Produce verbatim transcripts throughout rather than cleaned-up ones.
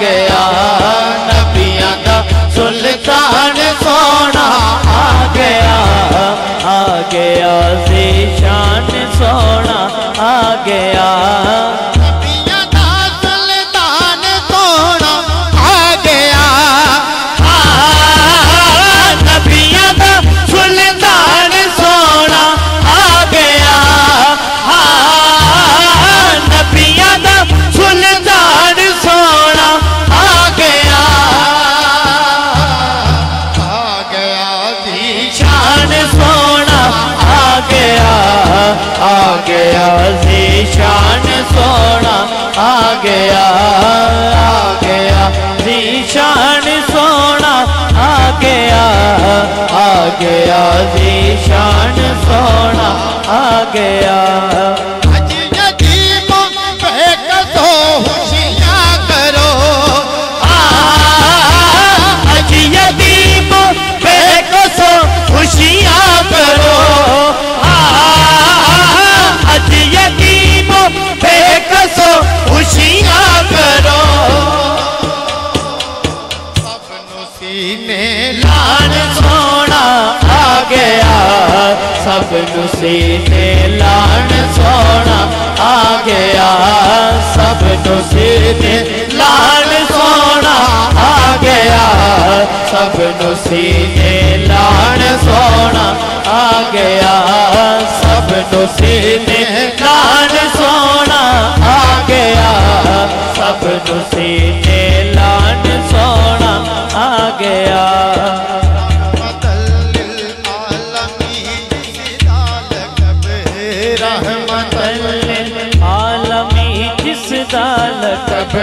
गया नबियां दा सुल्तान सोना आ गया आ गया ज़ीशान सोना आ गया नबियां दा सुल्तान सोना आ गया नबियां दा सुल्तान सोना आ गया नबियां दा सुल्तान सोना आ गया आ गया ज़ीशान सोना आ गया आ गया ज़ीशान सोना आ गया आ गया ज़ीशान सोना आ गया आ गया ज़ीशान सोना आ गया खुशियाँ करो आज यतीमों बेकसो खुशियाँ करो सब सीने लान सोना आ गया सब सीने लान सोना आ गया सब सीने लान सोना आ गया सब सीने लान सोना आ गया सब सीने लान सोना आ गया सब सीने लान सोना आ गया रहमतुल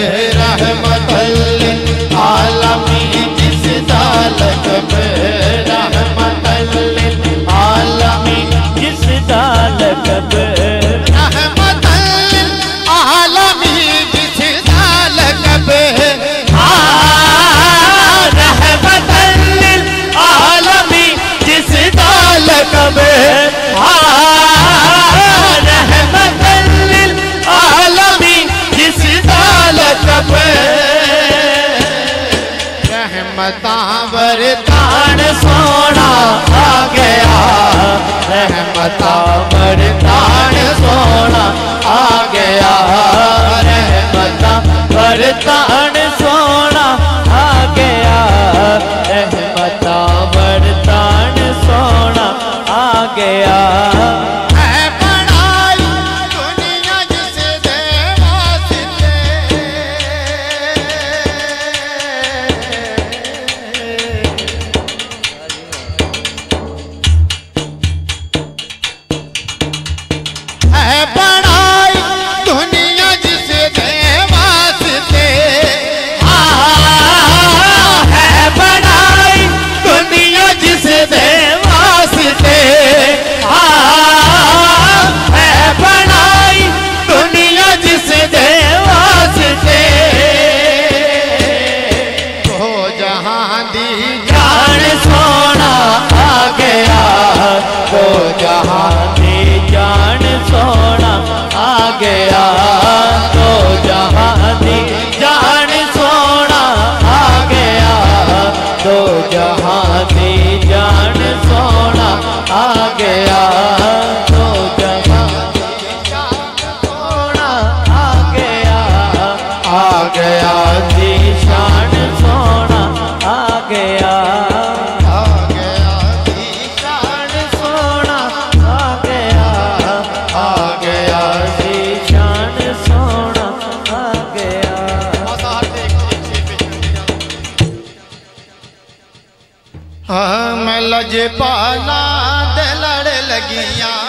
आलमीन जिसदा लक़ब रहमतुल आलमीन जिसदा लक़ब रहमतुल आलमीन जिसदा लक़ब रहमतुल आलमीन जिसदा लक़ब रहमतुल आलमीन जिसदा लक़ब रहमतां वरदान सोना आ गया रहमतां वरदान सोना आ गया रहमतां वरदान सोना आ गया रहमतां वरदान सोना आ गया लजपाला दे लड़ लगिया